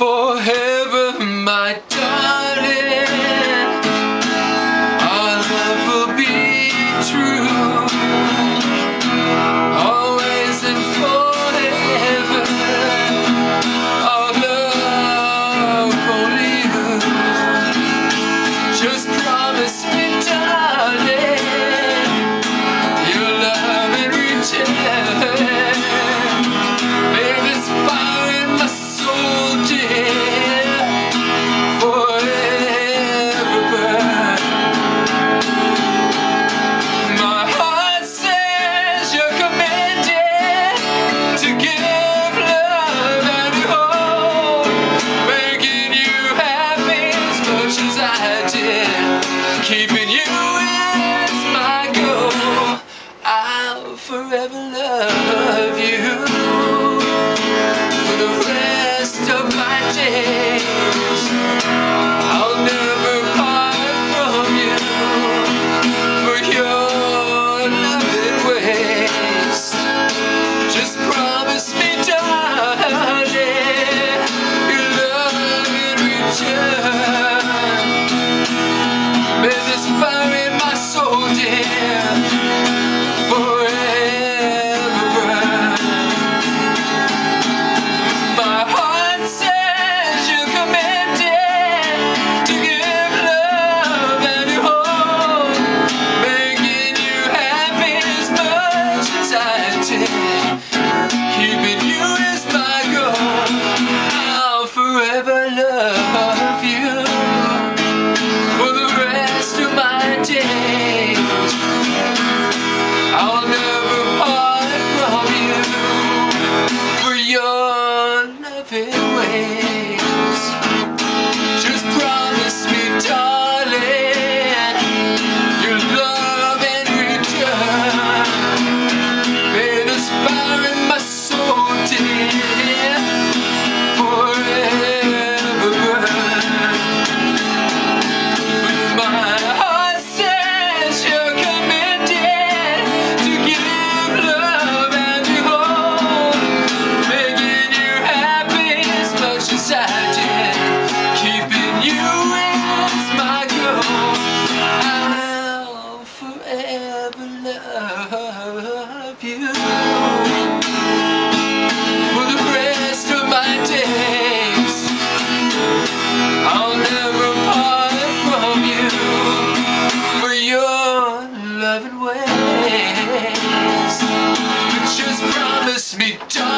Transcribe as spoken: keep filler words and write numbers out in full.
forever, my darling. Our love will be true, always and forever. Our love only you. Just promise me, darling, your love in return. Baby, it's fire in my soul, dear, forever burn. My heart says you're commanded to give love and hold, making you happy as much as I did. Keeping you is my goal. I'll forever love you for the rest of my days. I'll never part from you for your loving ways. Just promise me, darling, your love in return. May this fire in my soul, dear, forever burn. My heart says you're commanded to give love and hold, making you happy as much as I did. Keeping you is my goal. I'll forever love you for the rest of my days. I'll never part from you for your loving ways. Just promise me, darling, your love in return. May this fire in my soul, dear, forever burn. My heart says you're committed to give love and hold, making you happy as much as I did. Keeping you is my goal. I'll forever love you for the rest of my days. I'll never part from you for your loving ways. But just promise me, darling,